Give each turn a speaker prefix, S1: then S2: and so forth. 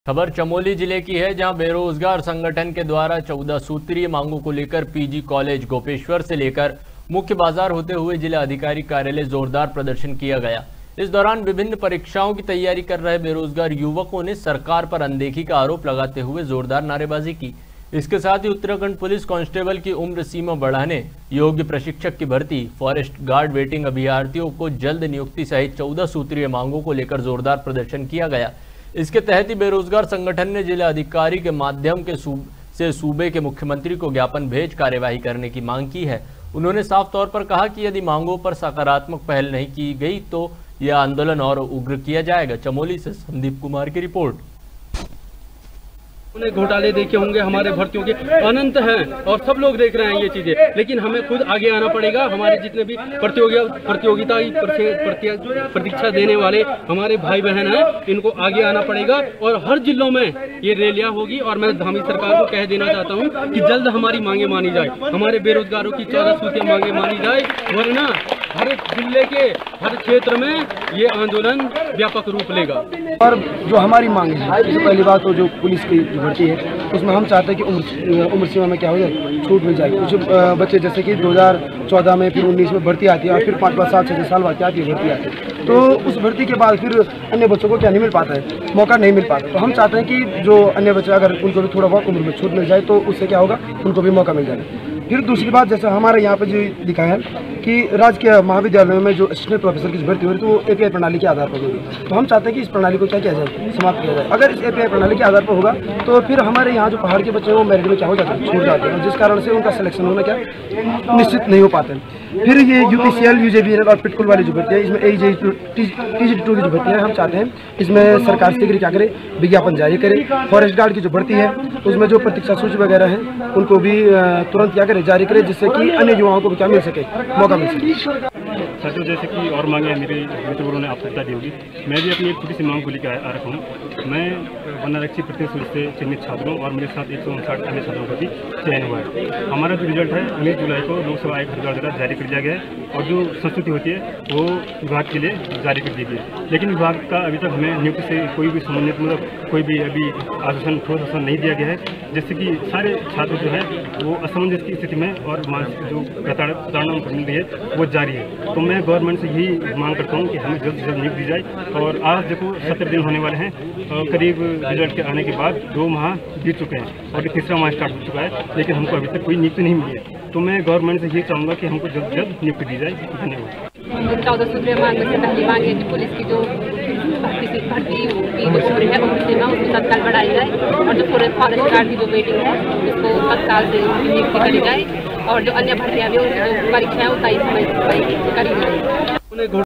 S1: खबर चमोली जिले की है, जहां बेरोजगार संगठन के द्वारा 14 सूत्रीय मांगों को लेकर पीजी कॉलेज गोपेश्वर से लेकर मुख्य बाजार होते हुए जिला अधिकारी कार्यालय जोरदार प्रदर्शन किया गया। इस दौरान विभिन्न परीक्षाओं की तैयारी कर रहे बेरोजगार युवकों ने सरकार पर अनदेखी का आरोप लगाते हुए जोरदार नारेबाजी की। इसके साथ ही उत्तराखंड पुलिस कांस्टेबल की उम्र सीमा बढ़ाने, योग्य प्रशिक्षक की भर्ती, फॉरेस्ट गार्ड वेटिंग अभ्यर्थियों को जल्द नियुक्ति सहित 14 सूत्रीय मांगों को लेकर जोरदार प्रदर्शन किया गया। इसके तहत ही बेरोजगार संगठन ने जिला अधिकारी के माध्यम से सूबे के मुख्यमंत्री को ज्ञापन भेज कार्यवाही करने की मांग की है। उन्होंने साफ तौर पर कहा कि यदि मांगों पर सकारात्मक पहल नहीं की गई तो यह आंदोलन और उग्र किया जाएगा। चमोली से संदीप कुमार की रिपोर्ट।
S2: उन्हें घोटाले देखे होंगे, हमारे भर्तियों के अनंत हैं और सब लोग देख रहे हैं ये चीजें, लेकिन हमें खुद आगे आना पड़ेगा। हमारे जितने भी प्रतियोगिता प्रतीक्षा देने वाले हमारे भाई बहन हैं, इनको आगे आना पड़ेगा और हर जिलों में ये रैलियां होगी। और मैं धामी सरकार को कह देना चाहता हूँ कि जल्द हमारी मांगे मानी जाए, हमारे बेरोजगारों की 14 सूत्रीय मांगे मानी जाए, वरना हर जिले के हर क्षेत्र में ये आंदोलन व्यापक रूप लेगा।
S3: और जो हमारी मांग है, सबसे पहली बात तो जो पुलिस की भर्ती है उसमें हम चाहते हैं कि उम्र सीमा में क्या हो जाए, छूट मिल जाए। कुछ बच्चे जैसे कि 2014 में, फिर 19 में भर्ती आती है और फिर 5 साल 6 साल बाद आती है भर्ती आती है, तो उस भर्ती के बाद फिर अन्य बच्चों को क्या नहीं मिल पाता है, मौका नहीं मिल पाता। तो हम चाहते हैं कि जो अन्य बच्चे अगर उनको भी थोड़ा बहुत उम्र में छूट मिल जाए तो उससे क्या होगा, उनको भी मौका मिल जाए। फिर दूसरी बात, जैसे हमारे यहाँ पे जो लिखा है कि राजकीय महाविद्यालयों में जो असिस्टेंट प्रोफेसर की भर्ती हो रही है तो वो एपीआई प्रणाली के आधार पर होगी। तो हम चाहते हैं कि इस प्रणाली को क्या किया जाए, समाप्त किया जाए। अगर इस एपीआई प्रणाली के आधार पर होगा तो फिर हमारे यहाँ जो पहाड़ के बच्चे हैं वो मेरिट में क्या हो जाते हैं, छूट जाते हैं, जिस कारण से उनका सिलेक्शन होना क्या निश्चित नहीं हो पाता है। फिर ये यूपीसीएल, यूजेबीएल और पिटकुल वाली जो भर्ती है, इसमें टीजी2 की जो भर्ती है, हम चाहते हैं इसमें सरकार से क्या करे, विज्ञापन जारी करे। फॉरेस्ट गार्ड की जो भर्ती है उसमें जो प्रतीक्षा सूची वगैरह है उनको भी तुरंत क्या करे, जारी करे, जिससे कि अन्य युवाओं को भी क्या मिल सके, मौका मिल सके।
S4: साथियों, जैसे कि और मांगे मेरे मित्रों ने आपको बता दी होगी, मैं भी अपनी एक छोटी सी मांग को लेकर आ रखा हूँ। मैं वनारक्षी प्रतिशुल्क से चयनित छात्रों और मेरे साथ 159 अन्य छात्रों का भी चयन हुआ है। हमारा जो रिजल्ट है 19 जुलाई को लोकसभा आयोग द्वारा जारी कर दिया गया है और जो संस्तुति होती है वो विभाग के लिए जारी कर दी गई है। लेकिन विभाग का अभी तक हमें नियुक्ति से कोई भी संबंधित कोई भी अभी आश्वासन, ठोस आश्वासन नहीं दिया गया है, जिससे कि सारे छात्र जो है वो असमंजस की स्थिति में और मानसिक जो प्रताड़ना मिल रही है वो जारी है। तो मैं गवर्नमेंट से यही मांग करता हूँ कि हमें जल्द से जल्द नियुक्ति दी जाए। और आज देखो 17 दिन होने वाले हैं, करीब रिजल्ट के आने के बाद 2 माह बीत चुके हैं और तीसरा माह स्टार्ट हो चुका है, लेकिन हमको अभी तक कोई नियुक्ति नहीं मिली है। तो मैं गवर्नमेंट से यही चाहूँगा कि हमको जल्द से जल्द नियुक्ति दी जाए। धन्यवाद।
S5: 14 सूत्रीय मांग में से पहली मांग है कि पुलिस की जो भर्ती की उम्र है उसको तत्काल बढ़ाई जाए और जो फॉरेस्ट गार्ड की जो वेटिंग है उसको तत्काल से नियुक्ति करी जाए और जो अन्य भर्तियाँ भी उनकी जो परीक्षा है वो 23 मई को करी जाए।